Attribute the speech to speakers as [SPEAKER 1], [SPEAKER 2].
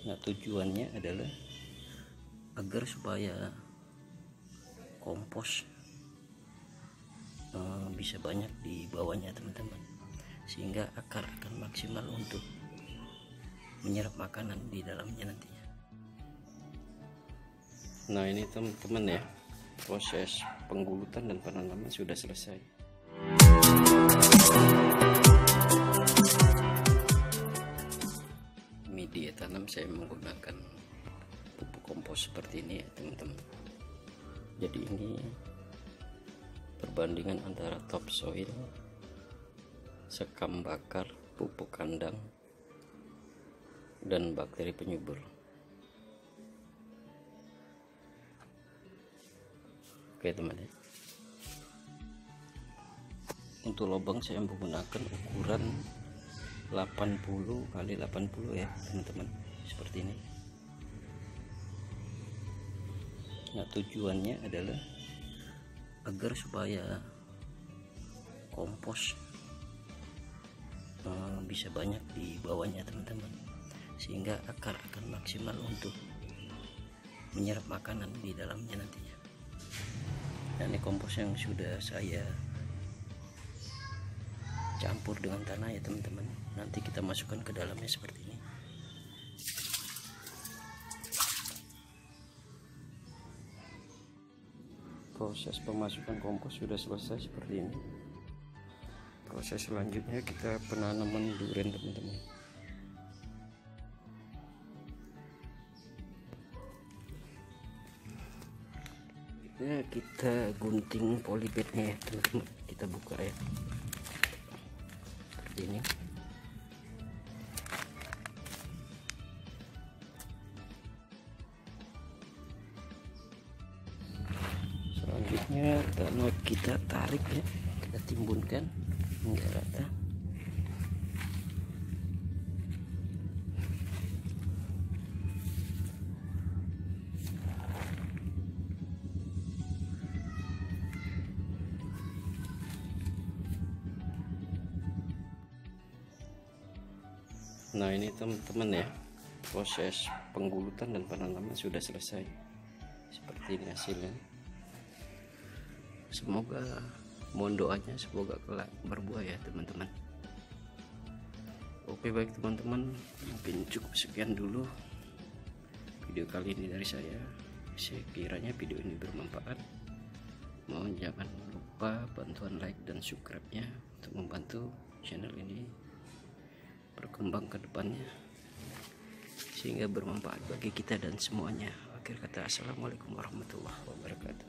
[SPEAKER 1] Nah, tujuannya adalah agar supaya kompos bisa banyak di bawahnya teman-teman, sehingga akar akan maksimal untuk menyerap makanan di dalamnya nantinya. Nah, ini teman-teman ya, proses penggulutan dan penanaman sudah selesai. Media tanam saya menggunakan pupuk kompos seperti ini ya teman-teman. Jadi ini perbandingan antara topsoil, sekam bakar, pupuk kandang, dan bakteri penyubur. Oke teman ya, untuk lubang saya menggunakan ukuran 80 kali 80 ya teman-teman, seperti ini. Nah, tujuannya adalah agar supaya kompos bisa banyak di bawahnya teman-teman, sehingga akar akan maksimal untuk menyerap makanan di dalamnya nantinya. Dan ini kompos yang sudah saya campur dengan tanah ya teman-teman. Nanti kita masukkan ke dalamnya seperti ini. Proses pemasukan kompos sudah selesai seperti ini. Proses selanjutnya kita penanaman durian teman-teman. Ya, kita gunting polybagnya ya teman-teman. Kita buka ya seperti ini. Selanjutnya kita tarik ya, kita timbunkan hingga rata. Nah, ini teman-teman ya, proses penggulutan dan penanaman sudah selesai. Seperti ini hasilnya. Semoga, mohon doanya semoga kelak berbuah ya teman-teman. Oke baik teman-teman, mungkin cukup sekian dulu video kali ini dari saya. Sekiranya video ini bermanfaat, mohon jangan lupa bantuan like dan subscribe-nya untuk membantu channel ini berkembang ke depannya, sehingga bermanfaat bagi kita dan semuanya. Akhir kata, assalamualaikum warahmatullahi wabarakatuh.